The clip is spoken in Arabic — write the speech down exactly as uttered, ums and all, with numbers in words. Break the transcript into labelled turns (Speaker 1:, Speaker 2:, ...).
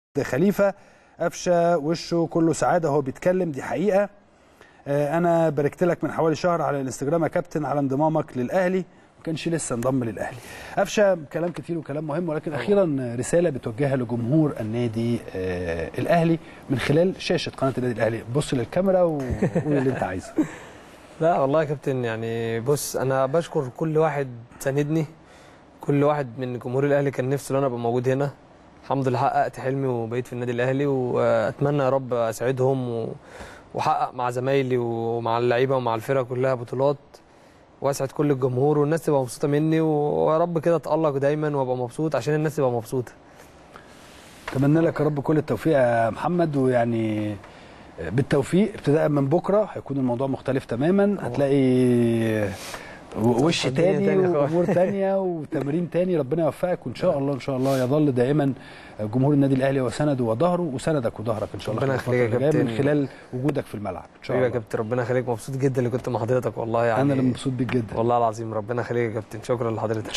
Speaker 1: خليفه قفشه وشه كله سعاده وهو بيتكلم، دي حقيقه. انا باركت لك من حوالي شهر على الانستجرام يا كابتن على انضمامك للاهلي، ما كانش لسه انضم للاهلي. قفشه كلام كتير وكلام مهم، ولكن اخيرا رساله بتوجهها لجمهور النادي الاهلي من خلال شاشه قناه النادي الاهلي. بص للكاميرا وقول اللي انت عايزه.
Speaker 2: لا والله يا كابتن، يعني بص انا بشكر كل واحد ساندني، كل واحد من جمهور الاهلي كان نفسه ان انا ابقى موجود هنا. الحمد لله حققت حلمي وبقيت في النادي الاهلي، واتمنى يا رب اسعدهم واحقق مع زمايلي ومع اللعيبه ومع الفرقه كلها بطولات، واسعد كل الجمهور والناس تبقى مبسوطه مني، ويا رب كده اتالق دايما وابقى مبسوط عشان الناس تبقى مبسوطه.
Speaker 1: اتمنى لك يا رب كل التوفيق يا محمد، ويعني بالتوفيق ابتداء من بكره هيكون الموضوع مختلف تماما، هتلاقي وش تاني وامور تانيه وتمرين تاني. ربنا يوفقك، وان شاء الله ان شاء الله يظل دائما جمهور النادي الاهلي وسنده وظهره وسندك وظهرك ان شاء الله.
Speaker 2: ربنا يخليك يا كابتن
Speaker 1: من خلال وجودك في الملعب ان شاء الله.
Speaker 2: يا كابتن ربنا يخليك، مبسوط جدا اللي كنت مع حضرتك والله. يعني
Speaker 1: انا اللي مبسوط بيك جدا
Speaker 2: والله العظيم. ربنا يخليك يا كابتن، شكرا لحضرتك.